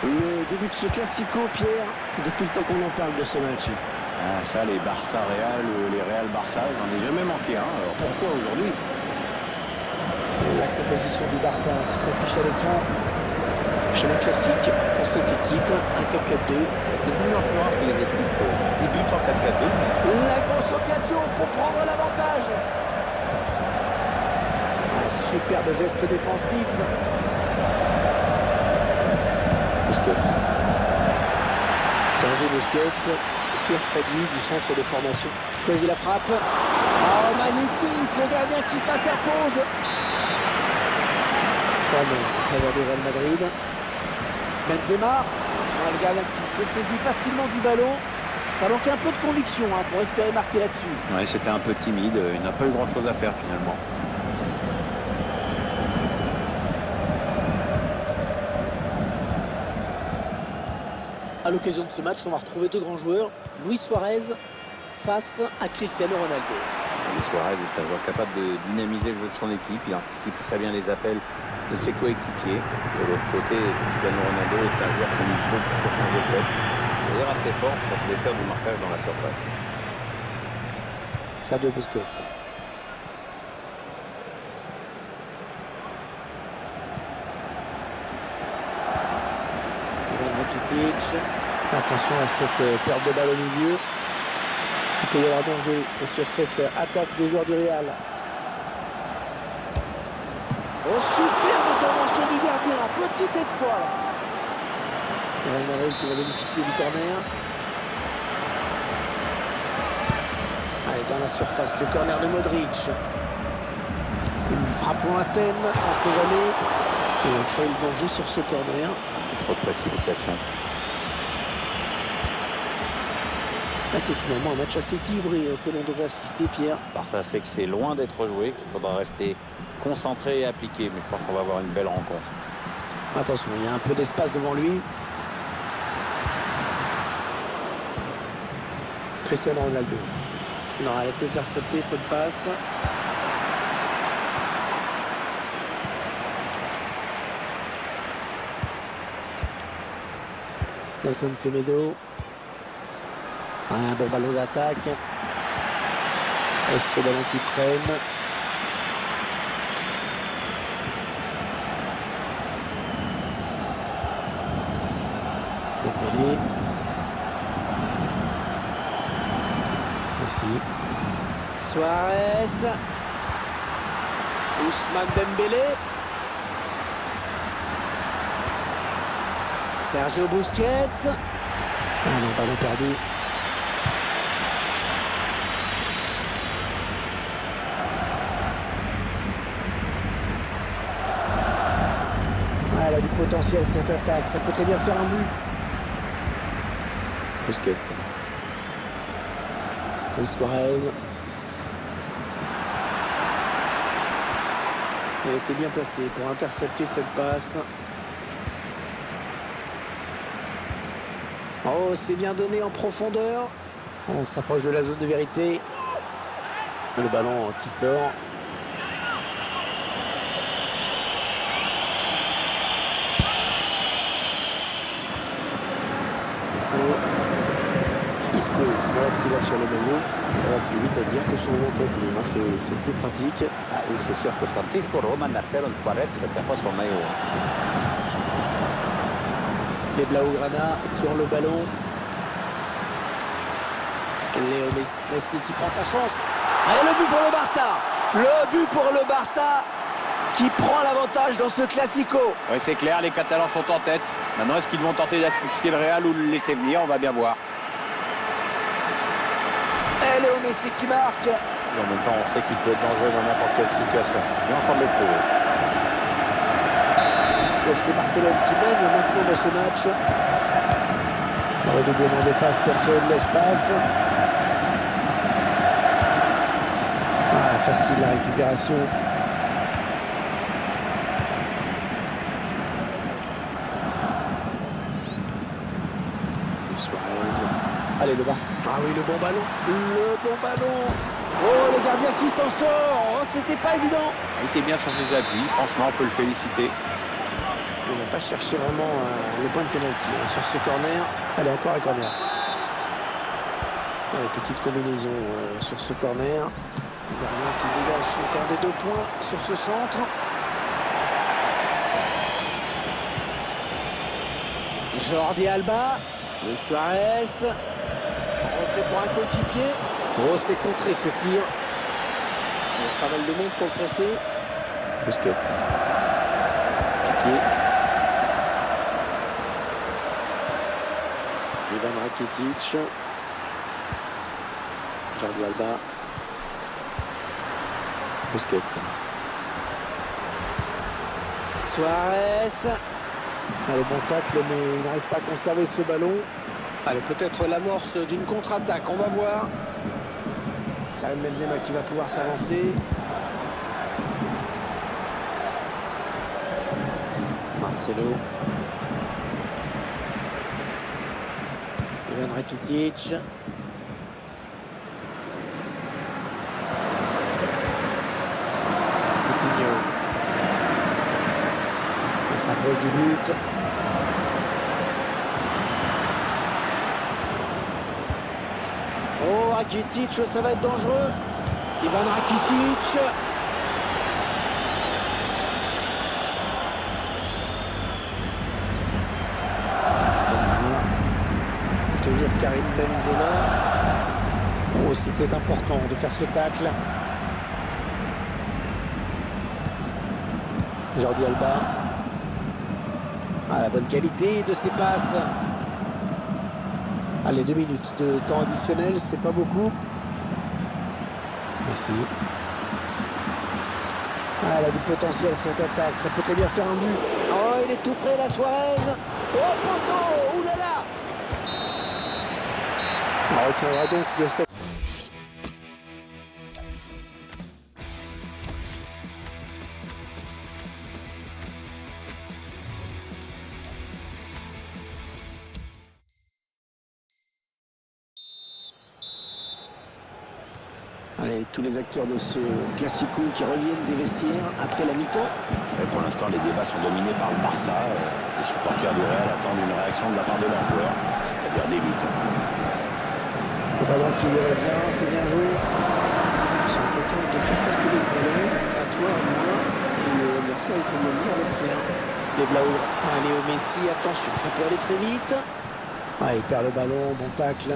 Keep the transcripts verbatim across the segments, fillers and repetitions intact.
Le début de ce classico, Pierre, depuis le temps qu'on en parle de ce match. Ah, ça, les Barça-Real, les Real-Barça, j'en ai jamais manqué un. Alors pourquoi aujourd'hui? La composition du Barça qui s'affiche à l'écran. Schéma classique pour cette équipe, un quatre quatre deux. C'est de plus en plus rare que les équipes débutent en quatre quatre deux. Mais... La grosse occasion pour prendre l'avantage. Un superbe geste défensif. Busquets. Sergio Busquets, pur produit du centre de formation. Choisit la frappe. Oh, magnifique! Le gardien qui s'interpose. Corner en faveur du Real Madrid. Benzema, le gardien qui se saisit facilement du ballon. Ça manque un peu de conviction hein, pour espérer marquer là-dessus. Ouais, c'était un peu timide. Il n'a pas eu grand-chose à faire finalement. À l'occasion de ce match, on va retrouver deux grands joueurs. Luis Suarez face à Cristiano Ronaldo. Luis Suarez est un joueur capable de dynamiser le jeu de son équipe. Il anticipe très bien les appels de ses coéquipiers. De l'autre côté, Cristiano Ronaldo est un joueur qui mise beaucoup sur son jeu de tête. D'ailleurs assez fort pour se défaire du marquage dans la surface. Sergio Busquets. Ivan Rakitic. Attention à cette perte de balle au milieu. Il peut y avoir danger sur cette attaque des joueurs du Real. Oh, superbe intervention du gardien, petit exploit. Real Madrid qui va bénéficier du corner. Allez, dans la surface, le corner de Modric. Une frappe lointaine, on ne sait jamais. Et on crée le danger sur ce corner. Trop de précipitation. Là, c'est finalement un match assez équilibré que l'on devrait assister, Pierre. Barça sait que c'est loin d'être joué, qu'il faudra rester concentré et appliqué. Mais je pense qu'on va avoir une belle rencontre. Attention, il y a un peu d'espace devant lui. Cristiano Ronaldo. Non, elle a été interceptée cette passe. Nelson Semedo. Un bon ballon d'attaque. Et ce ballon qui traîne. Donc Mené. Merci. Suarez. Ousmane Dembélé. Sergio Busquets. Ah non, ballon perdu. Ah, elle a du potentiel cette attaque, ça peut très bien faire un but. Busquets. Luis Suarez. Elle était bien placée pour intercepter cette passe. Oh, c'est bien donné en profondeur. On s'approche de la zone de vérité. Le ballon qui sort. Isco. Isco. Voilà ce qu'il a sur le maillot. Ça va plus vite à dire que son nom complet. Hein. C'est plus pratique. Ah oui, c'est sûr que Francisco Roman Marcelo Suarez, ça ne tient pas son maillot. Les Blaugrana qui ont le ballon. Léo Messi qui prend sa chance. Allez, le but pour le Barça. Le but pour le Barça qui prend l'avantage dans ce classico. Oui, c'est clair, les Catalans sont en tête. Maintenant, est-ce qu'ils vont tenter d'asphyxier le Real ou le laisser venir? On va bien voir. Et Léo Messi qui marque. Et en même temps, on sait qu'il peut être dangereux dans n'importe quelle situation. Il vient encore de le prouver. Le F C Barcelone qui mène maintenant dans ce match. Un redoublement des passes pour créer de l'espace. Ah, facile la récupération. Suarez. Allez, le Barça. Ah oui, le bon ballon. Le bon ballon. Oh, le gardien qui s'en sort. Oh, c'était pas évident. Il était bien sur ses appuis. Franchement, on peut le féliciter. Il n'a pas cherché vraiment euh, le point de pénalty hein, sur ce corner. Allez, encore un corner. Allez, petite combinaison euh, sur ce corner. Le gardien qui dégage son camp des deux points sur ce centre. Jordi Alba, Luis Suarez. Rentré pour un coéquipier. Oh, c'est contré ce tir. Il y a pas mal de monde pour le presser. Busquets. Piqué. Ivan Rakitic. Jordi Alba. Busquets. Suarez. Allez, bon tacle, mais il n'arrive pas à conserver ce ballon. Allez, peut-être l'amorce d'une contre-attaque, on va voir. Karim Benzema qui va pouvoir s'avancer. Marcelo. Ivan Rakitic. Coutinho. On s'approche du but. Oh, Rakitic, ça va être dangereux. Ivan Rakitic. Toujours Karim Benzema. Oh, c'était important de faire ce tacle. Jordi Alba. Ah, la bonne qualité de ses passes. Allez, deux minutes de temps additionnel, c'était pas beaucoup. Merci. Ah, elle a du potentiel cette attaque, ça peut très bien faire un but. Oh, il est tout près, la Suarez. Oh, poteau, oulala. On retiendra donc de cette... Allez, tous les acteurs de ce classico qui reviennent des vestiaires après la mi-temps. Pour l'instant, les débats sont dominés par le Barça. Les supporters du Real attendent une réaction de la part de leurs joueurs, c'est-à-dire des buts. Le ballon qui lui revient, c'est bien joué. Ils sont contents de faire circuler le ballon. À toi, à moi. Et l'adversaire, il faut me le dire, laisse faire. Les Blau. Allez, au Messi, attention, ça peut aller très vite. Ah, il perd le ballon, bon tacle.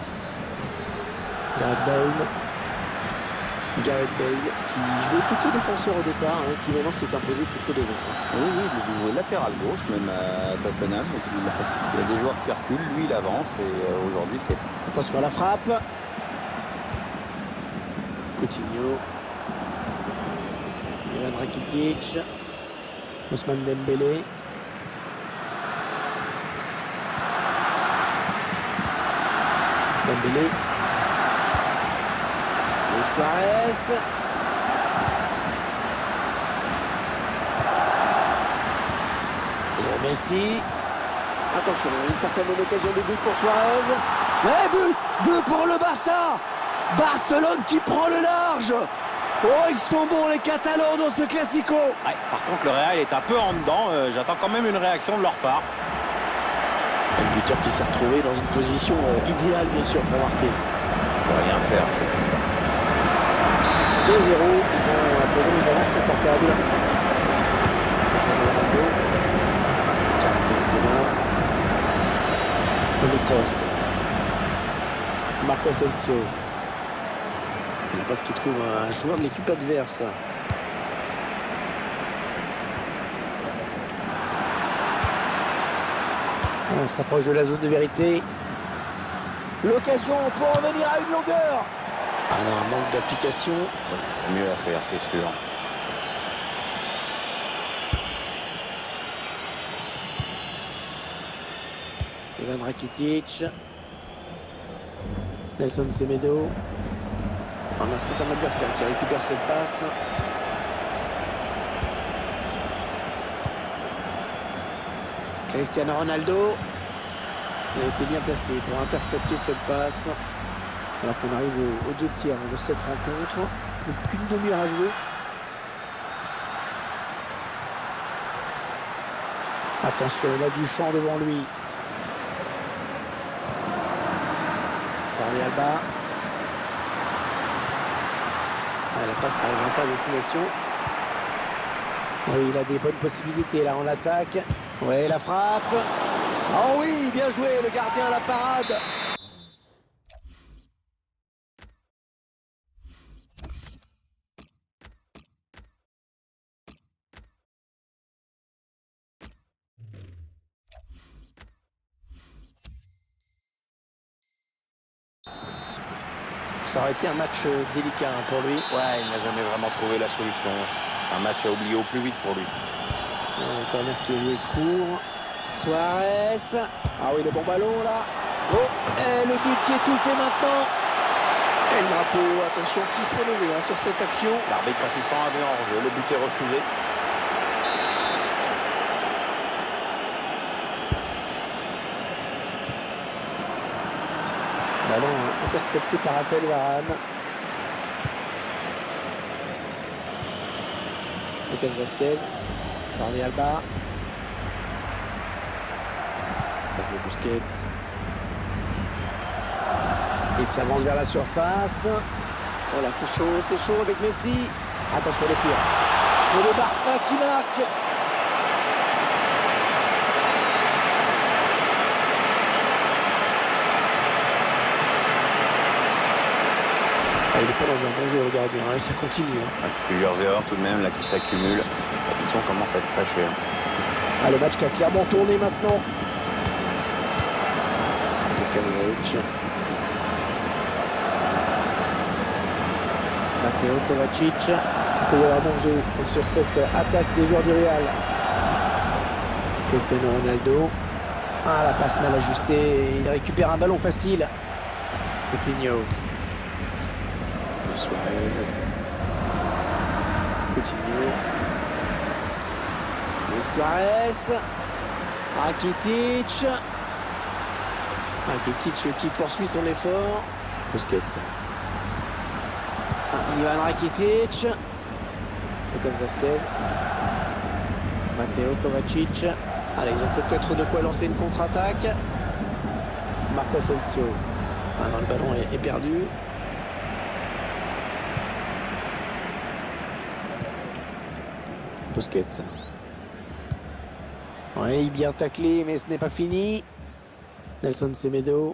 Gareth Bale. Gareth Bale, qui jouait plutôt défenseur au départ, hein, qui maintenant s'est imposé plutôt devant. Oui, oui, je l'ai vu jouer latéral gauche, même à Tottenham. Et puis, il y a des joueurs qui reculent, lui il avance et euh, aujourd'hui c'est... Attention à la frappe. Coutinho. Ivan Rakitic. Ousmane Dembélé. Dembélé. Et Suarez. Et Messi. Attention, une certaine occasion de but pour Suarez. Et but, but pour le Barça. Barcelone qui prend le large. Oh, ils sont bons les Catalans dans ce classico. Ouais, par contre, le Real est un peu en dedans. Euh, J'attends quand même une réaction de leur part. Le buteur qui s'est retrouvé dans une position euh, idéale, bien sûr, pour marquer. Il ne peut rien faire à cette distance. deux zéro, ils ont un peu une balance confortable. Ronaldo. Karim Benzema. Toni Kroos. Marco Asensio. Il n'a pas ce qu'il trouve un joueur de l'équipe adverse. On s'approche de la zone de vérité. L'occasion pour revenir à une longueur. Ah non, un manque d'application. Ouais, mieux à faire, c'est sûr. Ivan Rakitic. Nelson Semedo. Ah ben, c'est un adversaire qui récupère cette passe. Cristiano Ronaldo. Il a été bien placé pour intercepter cette passe. Alors qu'on arrive aux, aux deux tiers de cette rencontre. Plus qu'une demi-heure à jouer. Attention, il a du champ devant lui. Jordi Alba. Ah, la passe n'arrivera pas à destination. Oui, il a des bonnes possibilités là en attaque. Oui, la frappe. Oh oui, bien joué, le gardien à la parade. Ça aurait été un match délicat pour lui. Ouais, il n'a jamais vraiment trouvé la solution. Un match à oublier au plus vite pour lui. Un corner qui est joué court. Suarez. Ah oui, le bon ballon là. Oh, et le but qui est tout fait maintenant. Et le drapeau, attention, qui s'est levé hein, sur cette action. L'arbitre assistant avait en jeu, le but est refusé. Ballon intercepté par Raphaël Varane. Lucas Vasquez. Jordi Alba. Sergio Busquets. Il s'avance vers la surface. Oh là, c'est chaud, c'est chaud avec Messi. Attention le tir. C'est le Barça qui marque. Il n'est pas dans un bon jeu, le gardien, hein, et ça continue. Hein. Plusieurs erreurs tout de même là qui s'accumulent. La mission commence à être très chère. Ah, le match qui a clairement tourné maintenant. Pekanovic. Matteo Kovacic. Il peut y avoir danger sur cette attaque des joueurs du Real. Cristiano Ronaldo. Ah, la passe mal ajustée. Il récupère un ballon facile. Coutinho. Suarez. Coutinho. Luis Suarez. Rakitic. Rakitic qui poursuit son effort. Busquets. Ivan Rakitic. Lucas Vasquez. Matteo Kovacic. Allez, ils ont peut-être de quoi lancer une contre-attaque. Marco Asensio. Ah non, le ballon est, est perdu. Busquets. Oui, bien taclé, mais ce n'est pas fini. Nelson Semedo.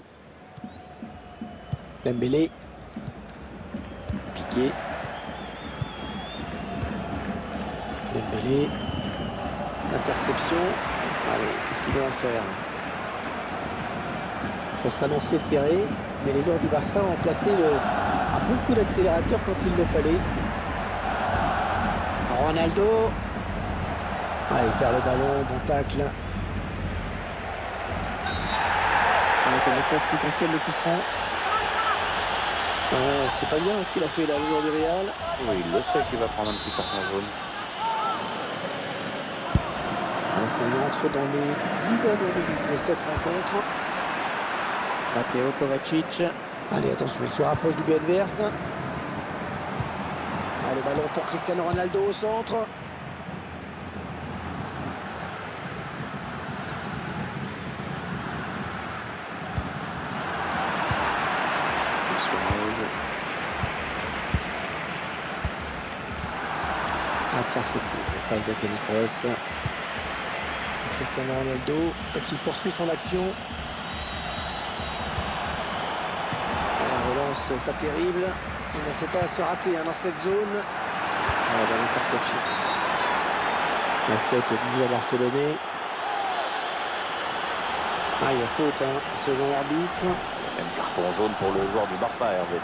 Dembélé. Piqué. Dembélé. Interception. Allez, qu'est-ce qu'ils vont en faire? Ça s'annonçait serré, mais les joueurs du Barça ont placé le, un bon coup d'accélérateur quand il le fallait. Ronaldo. Ah, il perd le ballon, bon tacle. Avec un écran qui concède le coup franc. Ouais, c'est pas bien ce qu'il a fait là, le joueur du Real. Oui, il le sait qu'il va prendre un petit carton jaune. Donc on entre dans les dix dernières minutes de cette rencontre. Matteo Kovacic. Allez, attention, il se rapproche du but adverse. Ah, le ballon pour Cristiano Ronaldo au centre. Suarez. Intercepté, cette passe de Toni Kroos. Cristiano Ronaldo qui poursuit son action. La relance pas terrible. Il ne faut pas se rater hein, dans cette zone. Ah, dans l'interception. La faute du joueur barcelonais. Ah, il y a faute, hein, selon l'arbitre. Même carton jaune pour le joueur du Barça, Hervé.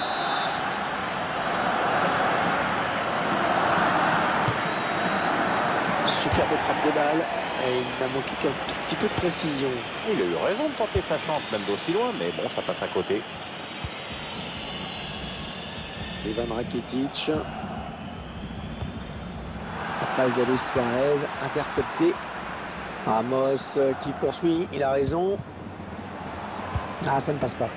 Superbe frappe de balle. Et il n'a manqué qu'un tout petit peu de précision. Il a eu raison de tenter sa chance, même d'aussi loin, mais bon, ça passe à côté. Ivan Rakitic. La passe de Luis Suarez, intercepté. Ramos qui poursuit, il a raison. Ah, ça ne passe pas.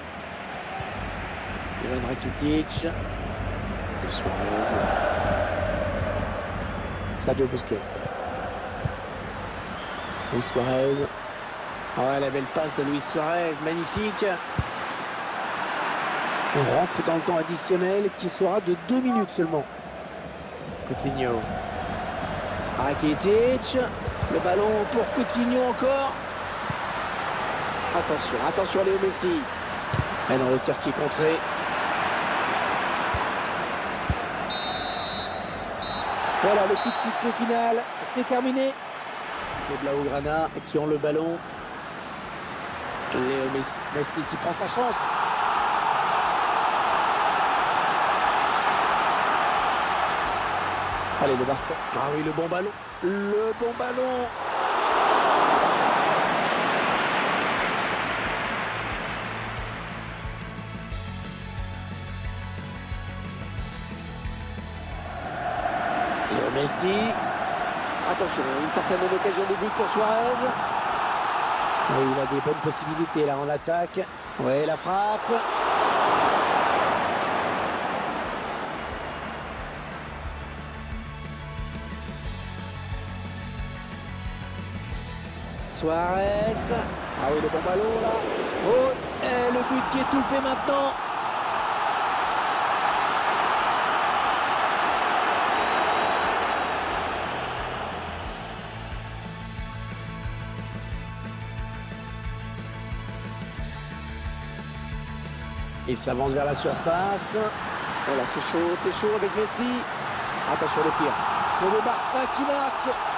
Ivan Rakitic. Et Suarez. Sergio Busquets. Luis Suarez. Oh, la belle passe de Luis Suarez, magnifique. On rentre dans le temps additionnel qui sera de deux minutes seulement. Coutinho. Rakitic. Le ballon pour Coutinho encore. Attention, attention Léo Messi. Et dans le tir qui est contré. Voilà le coup de sifflet final, c'est terminé. Les Blaugrana qui ont le ballon. Léo Messi, Messi qui prend sa chance. Allez, le Barça. Ah oui, le bon ballon. Le bon ballon. Léo Messi. Attention, une certaine occasion de but pour Suarez. Oui, il a des bonnes possibilités là en attaque. Oui, la frappe. Suarez. Ah oui, le bon ballon là. Oh, et le but qui est tout fait maintenant. Il s'avance vers la surface. Voilà, c'est chaud, c'est chaud avec Messi. Attention le tir. C'est le Barça qui marque.